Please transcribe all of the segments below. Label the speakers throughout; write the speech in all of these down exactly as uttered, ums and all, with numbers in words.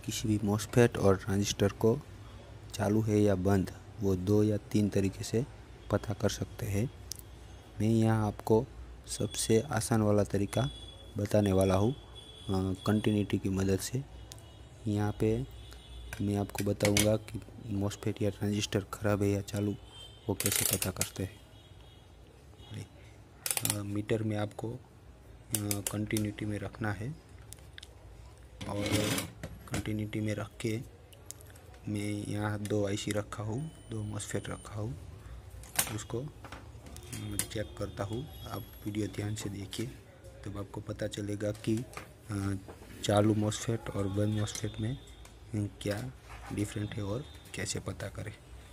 Speaker 1: किसी भी मॉसफेट और ट्रांजिस्टर को चालू है या बंद, वो दो या तीन तरीके से पता कर सकते हैं। मैं यहाँ आपको सबसे आसान वाला तरीका बताने वाला हूँ कंटिन्यूटी की मदद से। यहाँ पे मैं आपको बताऊँगा कि मॉसफेट या ट्रांजिस्टर ख़राब है या चालू, वो कैसे पता करते हैं। मीटर में आपको कंटिन्यूटी में रखना है और कंटिन्यूटी में रख के मैं यहाँ दो आईसी रखा हूँ, दो मॉसफेट रखा हूँ, उसको चेक करता हूँ। आप वीडियो ध्यान से देखिए तब आपको पता चलेगा कि चालू मॉसफेट और बंद मॉसफेट में क्या डिफरेंट है और कैसे पता करें।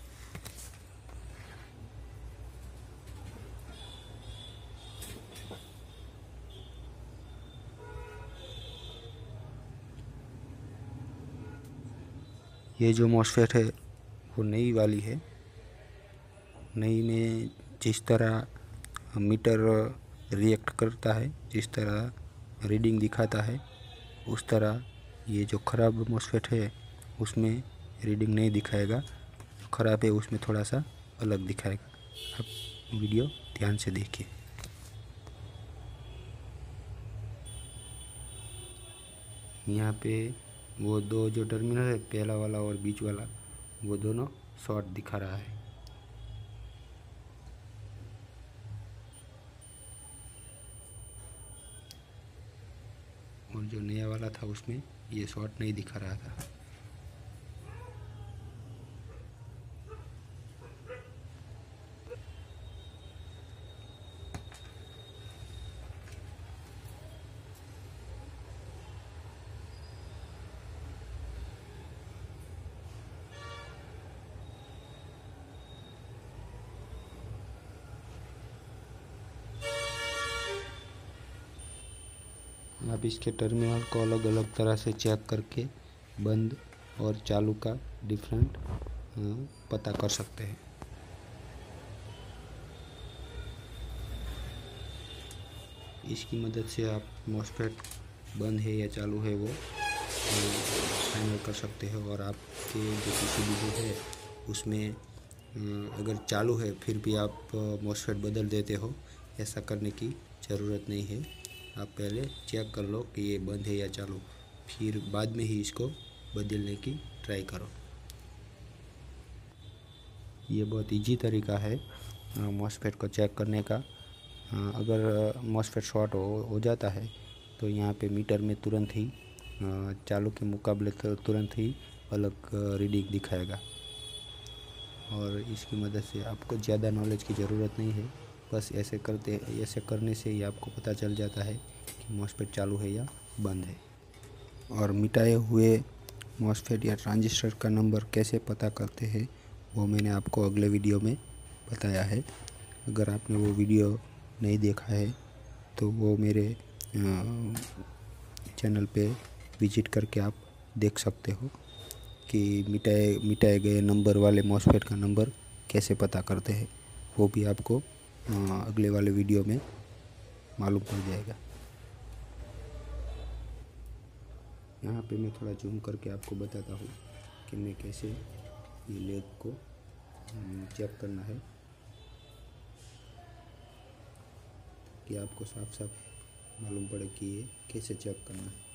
Speaker 1: ये जो मॉसफेट है वो नई वाली है। नई में जिस तरह मीटर रिएक्ट करता है, जिस तरह रीडिंग दिखाता है, उस तरह ये जो ख़राब मॉसफेट है उसमें रीडिंग नहीं दिखाएगा। जो ख़राब है उसमें थोड़ा सा अलग दिखाएगा। आप वीडियो ध्यान से देखिए। यहाँ पे वो दो जो टर्मिनल है, पहला वाला और बीच वाला, वो दोनों शॉर्ट दिखा रहा है। और जो नया वाला था उसमें ये शॉर्ट नहीं दिखा रहा था। आप इसके टर्मिनल को अलग अलग तरह से चेक करके बंद और चालू का डिफरेंट पता कर सकते हैं। इसकी मदद से आप मॉसफेट बंद है या चालू है वो फाइनल कर सकते हो। और आपके जो पीसीबी जो है उसमें अगर चालू है फिर भी आप मॉसफेट बदल देते हो, ऐसा करने की ज़रूरत नहीं है। आप पहले चेक कर लो कि ये बंद है या चालू, फिर बाद में ही इसको बदलने की ट्राई करो। ये बहुत इजी तरीका है मॉसफेट को चेक करने का। अगर मॉसफेट शॉर्ट हो, हो जाता है तो यहाँ पे मीटर में तुरंत ही चालू के मुकाबले तुरंत ही अलग रीडिंग दिखाएगा। और इसकी मदद से आपको ज़्यादा नॉलेज की ज़रूरत नहीं है, बस ऐसे करते ऐसे करने से ही आपको पता चल जाता है कि मॉसफेट चालू है या बंद है। और मिटाए हुए मॉसफेट या ट्रांजिस्टर का नंबर कैसे पता करते हैं वो मैंने आपको अगले वीडियो में बताया है। अगर आपने वो वीडियो नहीं देखा है तो वो मेरे चैनल पे विजिट करके आप देख सकते हो कि मिटाए मिटाए गए नंबर वाले मॉसफेट का नंबर कैसे पता करते हैं। वो भी आपको अगले वाले वीडियो में मालूम पड़ जाएगा। यहाँ पे मैं थोड़ा जूम करके आपको बताता हूँ कि मैं कैसे ये लेग को चेक करना है, कि आपको साफ साफ मालूम पड़े कि ये कैसे चेक करना है।